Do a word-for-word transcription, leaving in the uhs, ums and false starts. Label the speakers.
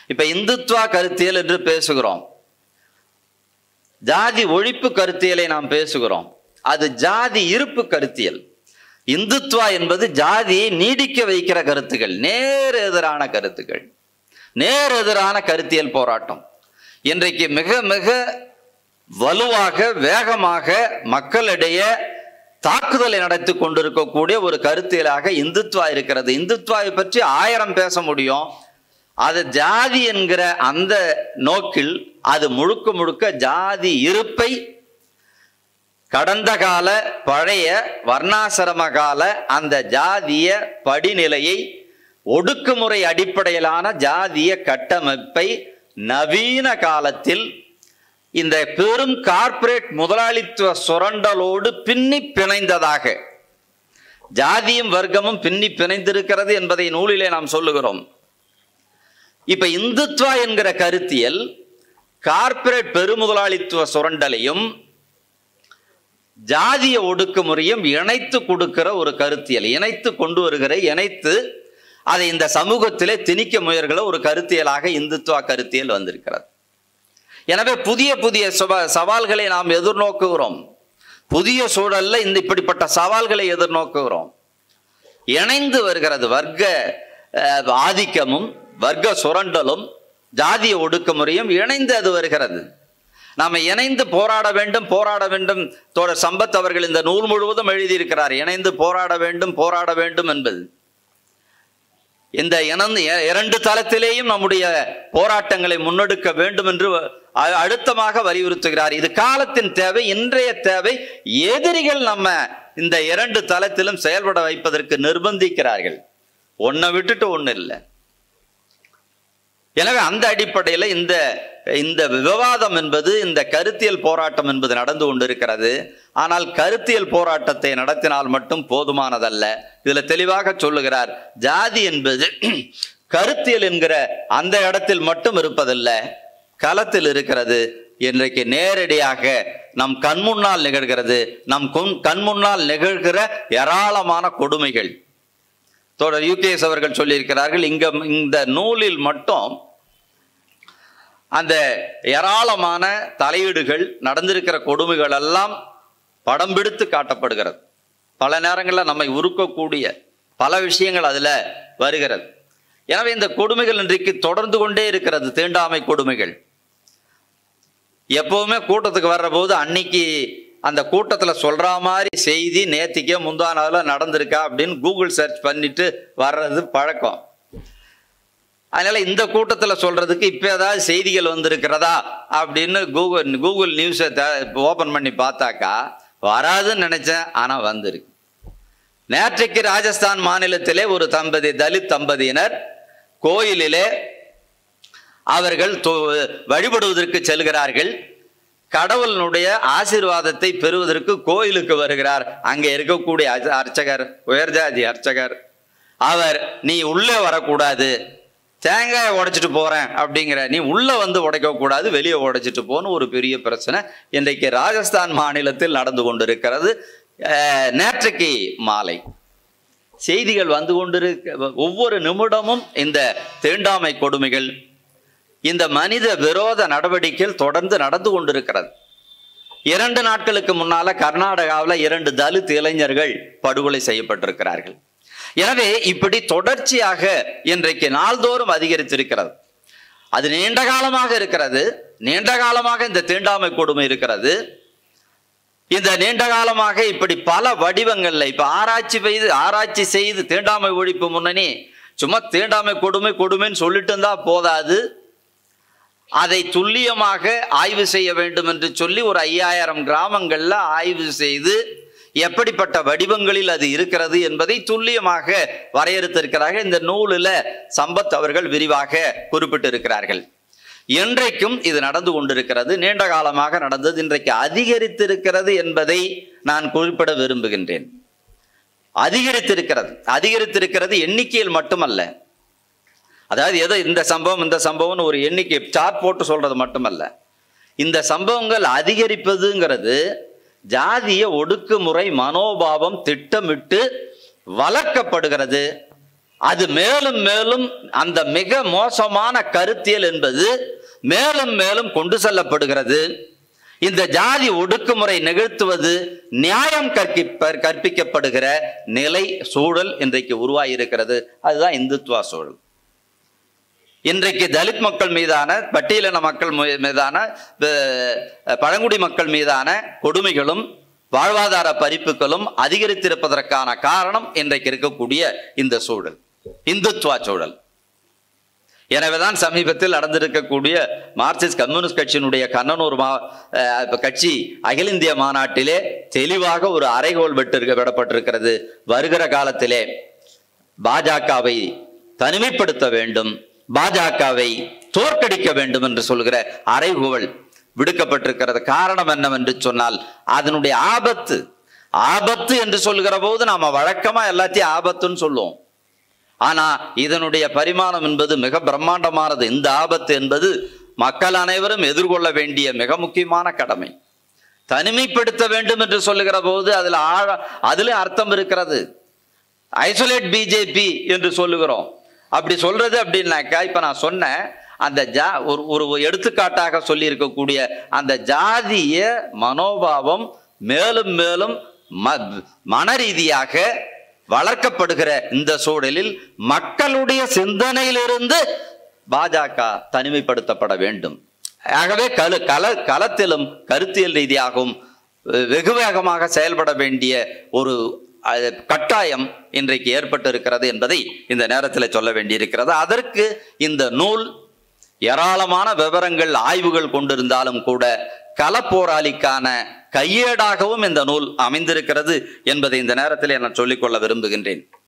Speaker 1: இப்ப இந்துத்துவா கருத்தியல் என்று பேசுகிறோம், ஜாதி ஒழிப்பு கருத்தியலை நாம் பேசுகிறோம். அது ஜாதி இருப்பு கருத்தியல். இந்துத்துவா என்பது ஜாதியை நீடிக்க வைக்கிற கருத்துக்கள், நேர் எதிரான கருத்துக்கள், நேர் எதிரான கருத்தியல் போராட்டம். இன்றைக்கு மிக மிக வலுவாக வேகமாக மக்களிடையே தாக்குதலை நடத்தி கொண்டிருக்கக்கூடிய ஒரு கருத்தியலாக இந்துத்துவா இருக்கிறது. இந்துத்துவாவை பற்றி ஆயிரம் பேச முடியும். அது ஜாதி என்கிற அந்த நோக்கில் அது முழுக்க முழுக்க ஜாதி இருப்பை, கடந்த கால பழைய வர்ணாசிரம கால அந்த ஜாதிய படிநிலையை, ஒடுக்குமுறை அடிப்படையிலான ஜாதிய கட்டமைப்பை நவீன காலத்தில் இந்த பெரும் கார்ப்பரேட் முதலாளித்துவ சுரண்டலோடு பின்னி பிணைந்ததாக, ஜாதியும் வர்க்கமும் பின்னி பிணைந்திருக்கிறது என்பதை நூலிலே நாம் சொல்லுகிறோம். இப்ப இந்துத்துவா என்கிற கருத்தியல் கார்ப்பரேட் பெருமுதலாளித்துவ சுரண்டலையும் ஜாதிய ஒடுக்குமுறையும் இணைத்து கொடுக்கிற ஒரு கருத்தியல், இணைத்து கொண்டு வருகிற, இணைத்து அதை இந்த சமூகத்திலே திணிக்க முயல்கிற ஒரு கருத்தியலாக இந்துத்துவா கருத்தியல் வந்திருக்கிறது. எனவே புதிய புதிய சவால்களை நாம் எதிர்நோக்குகிறோம். புதிய சூழல்ல இந்த இப்படிப்பட்ட சவால்களை எதிர்நோக்குகிறோம். இணைந்து வருகிறது வர்க்க ஆதிக்கமும் வர்க்க சுரண்டலும் ஜாதிய ஒடுக்குமுறையும் இணைந்து அது வருகிறது. நாம இணைந்து போராட வேண்டும் போராட வேண்டும். தோழர் சம்பத் அவர்கள் இந்த நூல் முழுவதும் எழுதியிருக்கிறார், இணைந்து போராட வேண்டும் போராட வேண்டும் என்பது. இந்த இணைந்து இரண்டு தளத்திலேயும் நம்முடைய போராட்டங்களை முன்னெடுக்க வேண்டும் என்று அழுத்தமாக வலியுறுத்துகிறார். இது காலத்தின் தேவை, இன்றைய தேவை. எதிரிகள் நம்ம இந்த இரண்டு தளத்திலும் செயல்பட வைப்பதற்கு நிர்பந்திக்கிறார்கள். ஒன்னை விட்டுட்டு ஒண்ணு இல்லை. எனவே அந்த அடிப்படையில் இந்த இந்த விவாதம் என்பது, இந்த கருத்தியல் போராட்டம் என்பது நடந்து கொண்டிருக்கிறது. ஆனால் கருத்தியல் போராட்டத்தை நடத்தினால் மட்டும் போதுமானதல்ல. இதுல தெளிவாக சொல்லுகிறார், ஜாதி என்பது கருத்தியல் என்கிற அந்த இடத்தில் மட்டும் இருப்பதில்லை, களத்தில் இருக்கிறது. இன்றைக்கு நேரடியாக நம் கண்முன்னால் நிகழ்கிறது. நம் கண்முன்னால் நிகழ்கிற ஏராளமான கொடுமைகள் தோழர் யூகேஎஸ் அவர்கள் சொல்லியிருக்கிறார்கள். இங்க இந்த நூலில் மட்டும் அந்த ஏராளமான தலையீடுகள், நடந்திருக்கிற கொடுமைகள் எல்லாம் படம் பிடித்து காட்டப்படுகிறது. பல நேரங்களில் நம்மை உருக்கக்கூடிய பல விஷயங்கள் அதுல வருகிறது. எனவே இந்த கொடுமைகள் இன்றைக்கு தொடர்ந்து கொண்டே இருக்கிறது. தீண்டாமை கொடுமைகள் எப்பவுமே கூட்டத்துக்கு வர்ற போது அன்னைக்கு அந்த கூட்டத்தில் சொல்ற மாதிரி செய்தி நேத்திக்கே முந்தா நாளில் நடந்திருக்கா அப்படின்னு கூகுள் சர்ச் பண்ணிட்டு வர்றது பழக்கம். அதனால இந்த கூட்டத்தில் சொல்றதுக்கு இப்போ ஏதாவது செய்திகள் வந்திருக்கிறதா அப்படின்னு கூகுள் கூகுள் நியூஸை ஓப்பன் பண்ணி பார்த்தாக்கா வராதுன்னு நினைச்சேன், ஆனால் வந்திருக்கு. நேற்றைக்கு ராஜஸ்தான் மாநிலத்திலே ஒரு தம்பதி, தலித் தம்பதியினர் கோயிலிலே அவர்கள் வழிபடுவதற்கு செல்கிறார்கள். கடவுளினுடைய ஆசீர்வாதத்தை பெறுவதற்கு கோயிலுக்கு வருகிறார். அங்கே இருக்கக்கூடிய அர்ச்சகர், உயர்ஜாதி அர்ச்சகர், அவர் நீ உள்ளே வரக்கூடாது, தேங்காயை உடைச்சிட்டு போறேன் அப்படிங்கிற, நீ உள்ள வந்து உடைக்க கூடாது, வெளியே உடைச்சிட்டு போன்னு ஒரு பெரிய பிரச்சனை இன்றைக்கு ராஜஸ்தான் மாநிலத்தில் நடந்து கொண்டிருக்கிறது. நேற்றைக்கு மாலை செய்திகள் வந்து கொண்டிருக்க, ஒவ்வொரு நிமிடமும் இந்த தீண்டாமை கொடுமைகள், இந்த மனித விரோத நடவடிக்கைகள் தொடர்ந்து நடந்து கொண்டிருக்கிறது. இரண்டு நாட்களுக்கு முன்னால கர்நாடகாவில் இரண்டு தலித் இளைஞர்கள் படுகொலை செய்யப்பட்டிருக்கிறார்கள். எனவே இப்படி தொடர்ச்சியாக இன்றைக்கு நாள்தோறும் அதிகரித்திருக்கிறது. அது நீண்ட காலமாக இருக்கிறது. நீண்ட காலமாக இந்த தீண்டாமை கொடுமை இருக்கிறது. இந்த நீண்ட காலமாக இப்படி பல வடிவங்கள்ல இப்ப ஆராய்ச்சி செய்து ஆராய்ச்சி செய்து தீண்டாமை ஒழிப்பு முன்னணி சும்மா தீண்டாமை கொடுமை கொடுமைன்னு சொல்லிட்டு இருந்தா போதாது, அதை துல்லியமாக ஆய்வு செய்ய வேண்டும் என்று சொல்லி ஒரு ஐயாயிரம் கிராமங்கள்ல ஆய்வு செய்து எப்படிப்பட்ட வடிவங்களில் அது இருக்கிறது என்பதை துல்லியமாக வரையறுத்திருக்கிறார்கள். இந்த நூலில் சம்பத் அவர்கள் விரிவாக குறிப்பிட்டிருக்கிறார்கள். இன்றைக்கும் இது நடந்து கொண்டிருக்கிறது. நீண்ட காலமாக நடந்தது, இன்றைக்கு அதிகரித்திருக்கிறது என்பதை நான் குறிப்பிட விரும்புகின்றேன். அதிகரித்திருக்கிறது அதிகரித்திருக்கிறது எண்ணிக்கையில் மட்டுமல்ல. அதாவது ஏதோ இந்த சம்பவம் இந்த சம்பவம்னு ஒரு எண்ணிக்கை சார்ட் போட்டு சொல்றது மட்டுமல்ல. இந்த சம்பவங்கள் அதிகரிப்பதுங்கிறது ஜாதிய ஒடுக்குமுறை மனோபாவம் திட்டமிட்டு வளர்க்கப்படுகிறது. அது மேலும் மேலும் அந்த மிக மோசமான கருத்தியல் என்பது மேலும் மேலும் கொண்டு செல்லப்படுகிறது. இந்த ஜாதி ஒடுக்குமுறை நிகழ்த்துவது நியாயம் கற்பிப்ப கற்பிக்கப்படுகிற நிலை சூழல் இன்றைக்கு உருவாகியிருக்கிறது. அதுதான் இந்துத்துவா சூழல். இன்றைக்கு தலித் மக்கள் மீதான, பட்டியலின மக்கள் மீதான, பழங்குடி மக்கள் மீதான கொடுமைகளும் வாழ்வாதார பறிப்புகளும் அதிகரித்திருப்பதற்கான காரணம் இன்றைக்கு இருக்கக்கூடிய இந்த சூழல், இந்துத்துவா சூழல். எனவேதான் சமீபத்தில் நடந்திருக்கக்கூடிய மார்க்சிஸ்ட் கம்யூனிஸ்ட் கட்சியினுடைய கண்ணனூர் மா கட்சி அகில இந்திய மாநாட்டிலே தெளிவாக ஒரு அறைகோல் விட்டு விடப்பட்டிருக்கிறது. வருகிற காலத்திலே பாஜகவை தனிமைப்படுத்த வேண்டும், பாஜகவை தோற்கடிக்க வேண்டும் என்று சொல்கிற அறைகோல் விடுக்கப்பட்டிருக்கிறது. காரணம் என்னவென்று சொன்னால் அதனுடைய ஆபத்து. ஆபத்து என்று சொல்கிற போது நாம வழக்கமா எல்லாத்தையும் ஆபத்துன்னு சொல்லுவோம். ஆனா இதனுடைய பரிமாணம் என்பது மிக பிரம்மாண்டமானது. இந்த ஆபத்து என்பது மக்கள் அனைவரும் எதிர்கொள்ள வேண்டிய மிக முக்கியமான கடமை. தனிமைப்படுத்த வேண்டும் என்று சொல்லுகிற போது அதுல ஆழ அதுல அர்த்தம் இருக்கிறது. ஐசோலேட் பிஜேபி என்று சொல்லுகிறோம். அப்படி சொல்றது அப்படின்னாக்கா, இப்ப நான் சொன்னேன் அந்த ஜா ஒரு ஒரு எடுத்துக்காட்டாக சொல்லி இருக்கக்கூடிய அந்த ஜாதிய மனோபாவம் மேலும் மேலும் மன ரீதியாக வளர்க்கப்படுகிற இந்த சூழலில் மக்களுடைய சிந்தனையிலிருந்து பாஜக தனிமைப்படுத்தப்பட வேண்டும். ஆகவே கல கல களத்திலும் கருத்தியல் ரீதியாகவும் வெகு வேகமாக செயல்பட வேண்டிய ஒரு கட்டாயம் இன்றைக்கு ஏற்பட்டு இருக்கிறது என்பதை இந்த நேரத்தில் சொல்ல வேண்டியிருக்கிறது. அதற்கு இந்த நூல் ஏராளமான விவரங்கள், ஆய்வுகள் கொண்டிருந்தாலும் கூட களப்போராளிக்கான கையேடாகவும் இந்த நூல் அமைந்திருக்கிறது என்பதை இந்த நேரத்தில் நான் சொல்லிக்கொள்ள விரும்புகின்றேன்.